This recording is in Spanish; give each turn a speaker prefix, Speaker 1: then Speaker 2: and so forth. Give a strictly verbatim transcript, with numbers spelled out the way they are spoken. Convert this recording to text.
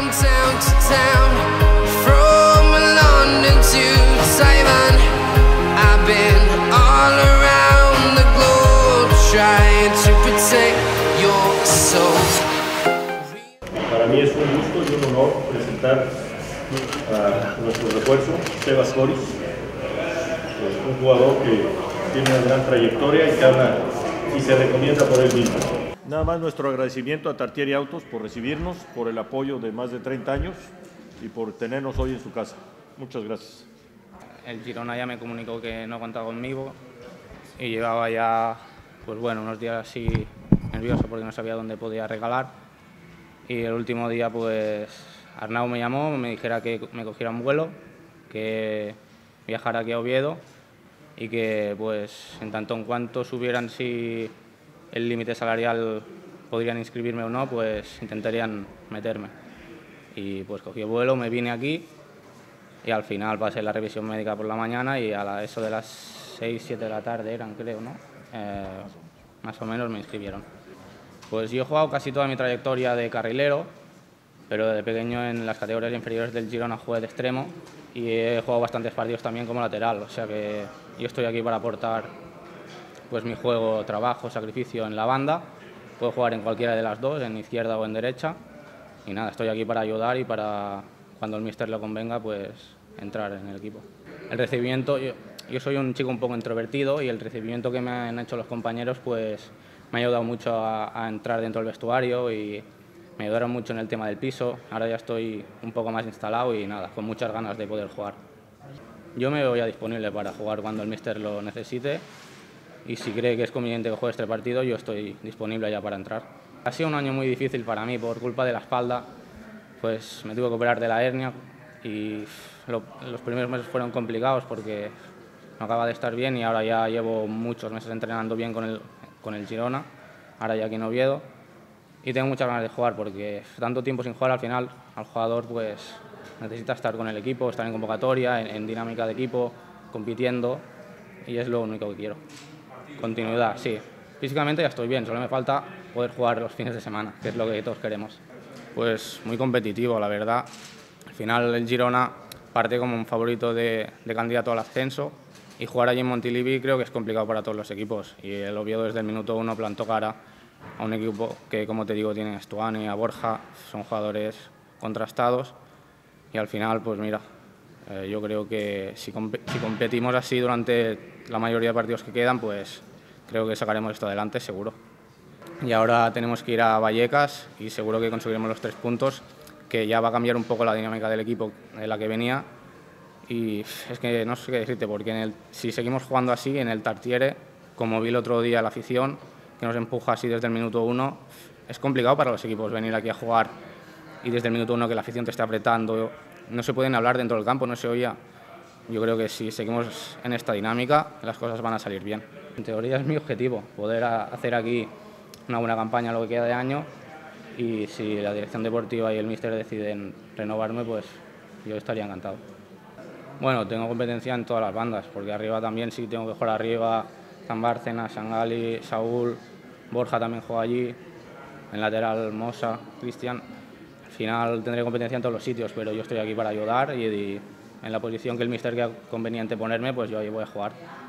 Speaker 1: from town to town, from London to Taiwan. I've been all around the globe trying to protect your soul.
Speaker 2: Para mí es un gusto y un honor presentar a nuestro refuerzo, Sebas Coris, un jugador que tiene una gran trayectoria y que habla y se recomienda por él mismo. Nada más nuestro agradecimiento a Tartiere Autos por recibirnos, por el apoyo de más de treinta años y por tenernos hoy en su casa. Muchas gracias.
Speaker 3: El Girona ya me comunicó que no contaba conmigo y llevaba ya, pues bueno, unos días así nervioso porque no sabía dónde podía regalar. Y el último día, pues Arnau me llamó, me dijera que me cogiera un vuelo, que viajara aquí a Oviedo y que, pues, en tanto en cuanto subieran si el límite salarial podrían inscribirme o no, pues intentarían meterme. Y pues cogí el vuelo, me vine aquí y al final pasé la revisión médica por la mañana y a la, eso de las seis, siete de la tarde eran, creo, ¿no? Eh, más o menos me inscribieron. Pues yo he jugado casi toda mi trayectoria de carrilero, pero de pequeño en las categorías inferiores del Girona jugué de extremo y he jugado bastantes partidos también como lateral, o sea que yo estoy aquí para aportar pues mi juego, trabajo, sacrificio en la banda. Puedo jugar en cualquiera de las dos, en izquierda o en derecha, y nada, estoy aquí para ayudar y para, cuando el míster lo convenga, pues entrar en el equipo. El recibimiento, yo, yo soy un chico un poco introvertido y el recibimiento que me han hecho los compañeros pues me ha ayudado mucho a, a entrar dentro del vestuario y me ayudaron mucho en el tema del piso. Ahora ya estoy un poco más instalado y nada, con muchas ganas de poder jugar. Yo me voy a disponible para jugar cuando el míster lo necesite y si cree que es conveniente que juegue este partido, yo estoy disponible ya para entrar. Ha sido un año muy difícil para mí por culpa de la espalda, pues me tuve que operar de la hernia y lo, los primeros meses fueron complicados porque no acaba de estar bien y ahora ya llevo muchos meses entrenando bien con el, con el Girona, ahora ya aquí en Oviedo, y tengo muchas ganas de jugar porque tanto tiempo sin jugar al final al jugador pues necesita estar con el equipo, estar en convocatoria, en, en dinámica de equipo, compitiendo y es lo único que quiero. Continuidad, sí. Físicamente ya estoy bien, solo me falta poder jugar los fines de semana, que es lo que todos queremos. Pues muy competitivo, la verdad. Al final el Girona parte como un favorito de, de candidato al ascenso y jugar allí en Montilivi creo que es complicado para todos los equipos y el Oviedo desde el minuto uno plantó cara a un equipo que, como te digo, tiene a Stuani, a Borja, son jugadores contrastados y al final, pues mira, eh, yo creo que si, comp si competimos así durante la mayoría de partidos que quedan, pues creo que sacaremos esto adelante, seguro. Y ahora tenemos que ir a Vallecas y seguro que conseguiremos los tres puntos, que ya va a cambiar un poco la dinámica del equipo de la que venía. Y es que no sé qué decirte, porque en el, si seguimos jugando así, en el Tartiere, como vi el otro día la afición, que nos empuja así desde el minuto uno, es complicado para los equipos venir aquí a jugar y desde el minuto uno que la afición te esté apretando, no se pueden hablar dentro del campo, no se oía. Yo creo que si seguimos en esta dinámica, las cosas van a salir bien. En teoría es mi objetivo, poder hacer aquí una buena campaña lo que queda de año y si la dirección deportiva y el míster deciden renovarme, pues yo estaría encantado. Bueno, tengo competencia en todas las bandas, porque arriba también sí tengo que jugar arriba, Zambárcena, Sangali, Saúl, Borja también juega allí, en lateral Mosa, Cristian. Al final tendré competencia en todos los sitios, pero yo estoy aquí para ayudar y, y en la posición que el míster crea conveniente ponerme, pues yo ahí voy a jugar.